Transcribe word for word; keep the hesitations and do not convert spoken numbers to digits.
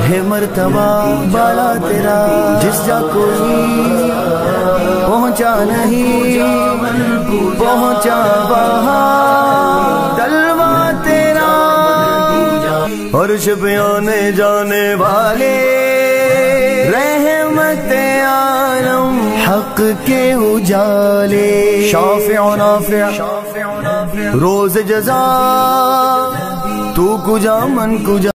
है मर्तबा बाला तेरा, जिस जा कोई पहुंचा नहीं पहुंचा वहाँ तलवा तेरा। अर्श पे आने जाने वाले रहमते आलम हक के उजाले, शाफ़िउ नाफ़िअ रोज़ जज़ा तू कुजा मन कुजा।